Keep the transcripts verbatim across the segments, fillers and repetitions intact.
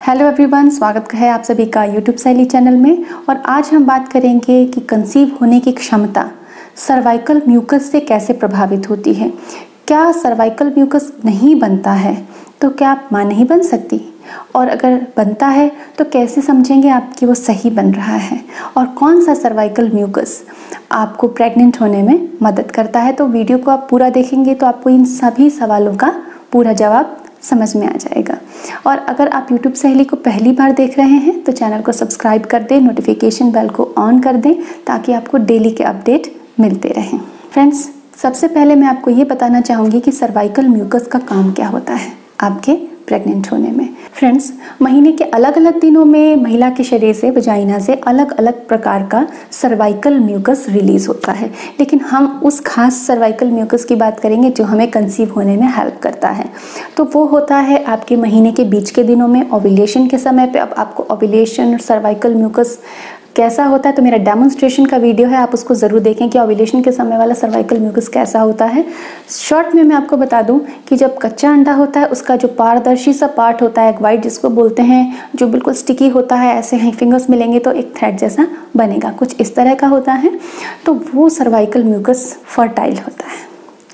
Hello everyone, स्वागत है आप सभी का यूट्यूब सहेली चैनल में। और आज हम बात करेंगे कि कंसीव होने की क्षमता सर्वाइकल म्यूकस से कैसे प्रभावित होती है। क्या सर्वाइकल म्यूकस नहीं बनता है तो क्या आप माँ नहीं बन सकती, और अगर बनता है तो कैसे समझेंगे आप कि वो सही बन रहा है, और कौन सा सर्वाइकल म्यूकस आपको प्रेग्नेंट होने में मदद करता है। तो वीडियो को आप पूरा देखेंगे तो आपको इन सभी सवालों का पूरा जवाब समझ में आ जाएगा। और अगर आप यूट्यूब सहेली को पहली बार देख रहे हैं तो चैनल को सब्सक्राइब कर दें, नोटिफिकेशन बेल को ऑन कर दें ताकि आपको डेली के अपडेट मिलते रहें। फ्रेंड्स, सबसे पहले मैं आपको ये बताना चाहूँगी कि सर्वाइकल म्यूकस का काम क्या होता है आपके प्रेग्नेंट होने में। फ्रेंड्स, महीने के अलग अलग दिनों में महिला के शरीर से, वजाइना से अलग अलग प्रकार का सर्वाइकल म्यूकस रिलीज होता है, लेकिन हम उस खास सर्वाइकल म्यूकस की बात करेंगे जो हमें कंसीव होने में हेल्प करता है। तो वो होता है आपके महीने के बीच के दिनों में, ओव्यूलेशन के समय पे। अब आपको ओव्यूलेशन और सर्वाइकल म्यूकस कैसा होता है तो मेरा डेमोन्स्ट्रेशन का वीडियो है, आप उसको ज़रूर देखें कि ओव्यूलेशन के समय वाला सर्वाइकल म्यूकस कैसा होता है। शॉर्ट में मैं आपको बता दूं कि जब कच्चा अंडा होता है उसका जो पारदर्शी सा पार्ट होता है, एक वाइट जिसको बोलते हैं, जो बिल्कुल स्टिकी होता है, ऐसे ही फिंगर्स मिलेंगे तो एक थ्रेड जैसा बनेगा, कुछ इस तरह का होता है। तो वो सर्वाइकल म्यूकस फर्टाइल होता है।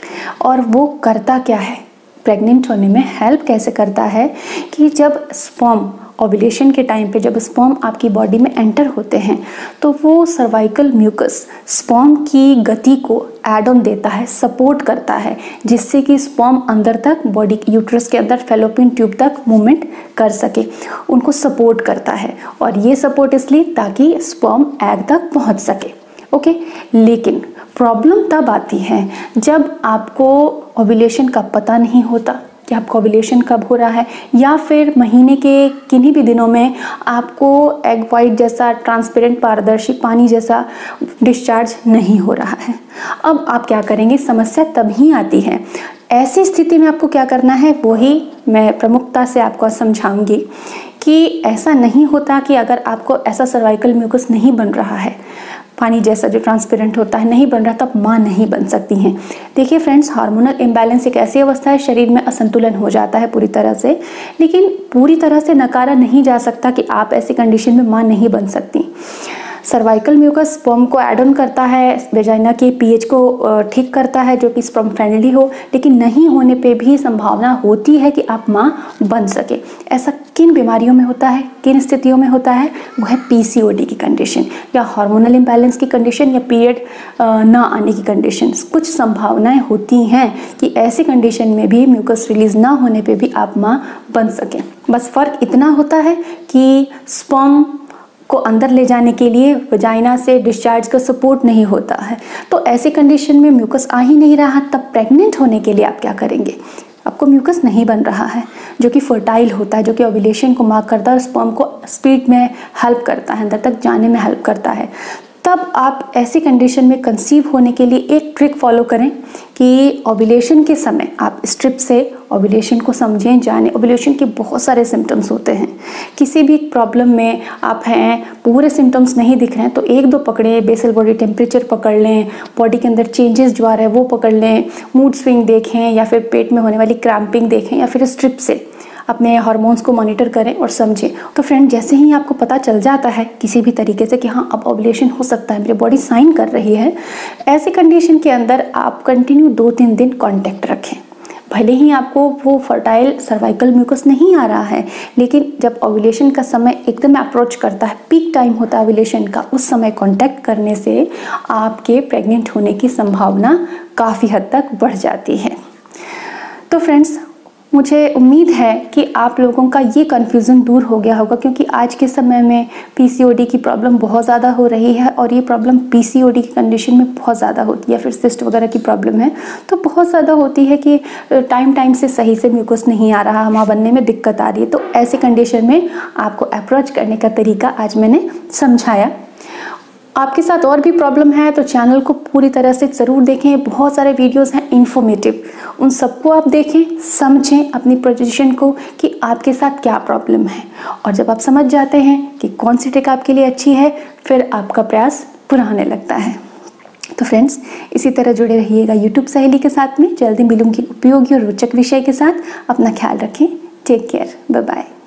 और वो करता क्या है, प्रेग्नेंट होने में हेल्प कैसे करता है कि जब स्पर्म ओव्यूलेशन के टाइम पे जब स्पर्म आपकी बॉडी में एंटर होते हैं तो वो सर्वाइकल म्यूकस स्पर्म की गति को ऐड ऑन देता है, सपोर्ट करता है, जिससे कि स्पर्म अंदर तक बॉडी यूट्रस के अंदर फैलोपियन ट्यूब तक मूवमेंट कर सके, उनको सपोर्ट करता है। और ये सपोर्ट इसलिए ताकि स्पर्म एग तक पहुंच सके। ओके, लेकिन प्रॉब्लम तब आती है जब आपको ओव्यूलेशन का पता नहीं होता कि आपको ओव्यूलेशन कब हो रहा है, या फिर महीने के किन्हीं भी दिनों में आपको एग वाइट जैसा ट्रांसपेरेंट पारदर्शी पानी जैसा डिस्चार्ज नहीं हो रहा है। अब आप क्या करेंगे, समस्या तभी आती है। ऐसी स्थिति में आपको क्या करना है वही मैं प्रमुखता से आपको समझाऊंगी कि ऐसा नहीं होता कि अगर आपको ऐसा सर्वाइकल म्यूकस नहीं बन रहा है, पानी जैसा जो ट्रांसपेरेंट होता है नहीं बन रहा, तब माँ नहीं बन सकती हैं। देखिए फ्रेंड्स, हार्मोनल इम्बैलेंस एक ऐसी अवस्था है, शरीर में असंतुलन हो जाता है पूरी तरह से, लेकिन पूरी तरह से नकारा नहीं जा सकता कि आप ऐसी कंडीशन में माँ नहीं बन सकती। सर्वाइकल म्यूकस स्पर्म को एड ऑन करता है, वेजाइना के पीएच को ठीक करता है जो कि स्पर्म फ्रेंडली हो, लेकिन नहीं होने पे भी संभावना होती है कि आप माँ बन सके। ऐसा किन बीमारियों में होता है, किन स्थितियों में होता है, वो है पीसीओडी की कंडीशन, या हार्मोनल इम्बैलेंस की कंडीशन, या पीरियड ना आने की कंडीशन। कुछ संभावनाएं होती हैं कि ऐसी कंडीशन में भी म्यूकस रिलीज ना होने पे भी आप माँ बन सकें। बस फर्क इतना होता है कि स्पर्म को अंदर ले जाने के लिए वजाइना से डिस्चार्ज का सपोर्ट नहीं होता है। तो ऐसी कंडीशन में म्यूकस आ ही नहीं रहा, तब प्रेग्नेंट होने के लिए आप क्या करेंगे, आपको म्यूकस नहीं बन रहा है जो कि फर्टाइल होता है, जो कि ओव्यूलेशन को मार्क करता है और स्पर्म को स्पीड में हेल्प करता है, अंदर तक जाने में हेल्प करता है। तब आप ऐसी कंडीशन में कंसीव होने के लिए एक ट्रिक फॉलो करें कि ओव्यूलेशन के समय आप स्ट्रिप से ओव्यूलेशन को समझें, जानें। ओव्यूलेशन के बहुत सारे सिम्टम्स होते हैं, किसी भी प्रॉब्लम में आप हैं, पूरे सिम्टम्स नहीं दिख रहे हैं तो एक दो पकड़ें, बेसल बॉडी टेम्परेचर पकड़ लें, बॉडी के अंदर चेंजेस जो आ रहे हैं वो पकड़ लें, मूड स्विंग देखें, या फिर पेट में होने वाली क्रैम्पिंग देखें, या फिर स्ट्रिप से अपने हार्मोन्स को मॉनिटर करें और समझें। तो फ्रेंड, जैसे ही आपको पता चल जाता है किसी भी तरीके से कि हाँ अब ओव्यूलेशन हो सकता है, मेरी बॉडी साइन कर रही है, ऐसी कंडीशन के अंदर आप कंटिन्यू दो तीन दिन कांटेक्ट रखें। भले ही आपको वो फर्टाइल सर्वाइकल म्यूकस नहीं आ रहा है, लेकिन जब ओव्यूलेशन का समय एकदम अप्रोच करता है, पीक टाइम होता है ओव्यूलेशन का, उस समय कांटेक्ट करने से आपके प्रेग्नेंट होने की संभावना काफ़ी हद तक बढ़ जाती है। तो फ्रेंड्स, मुझे उम्मीद है कि आप लोगों का ये कन्फ्यूज़न दूर हो गया होगा, क्योंकि आज के समय में पीसीओडी की प्रॉब्लम बहुत ज़्यादा हो रही है, और ये प्रॉब्लम पीसीओडी की कंडीशन में बहुत ज़्यादा होती है। फिर सिस्ट वगैरह की प्रॉब्लम है तो बहुत ज़्यादा होती है कि टाइम टाइम से सही से म्यूकस नहीं आ रहा, माँ बनने में दिक्कत आ रही है। तो ऐसी कंडीशन में आपको अप्रोच करने का तरीका आज मैंने समझाया। आपके साथ और भी प्रॉब्लम है तो चैनल को पूरी तरह से ज़रूर देखें, बहुत सारे वीडियोस हैं इन्फॉर्मेटिव, उन सबको आप देखें, समझें अपनी पोजीशन को कि आपके साथ क्या प्रॉब्लम है। और जब आप समझ जाते हैं कि कौन सी ट्रिक आपके लिए अच्छी है, फिर आपका प्रयास पूरा होने लगता है। तो फ्रेंड्स, इसी तरह जुड़े रहिएगा यूट्यूब सहेली के साथ में। जल्दी मिलूंगी उपयोगी और रोचक विषय के साथ। अपना ख्याल रखें। Take care, bye bye.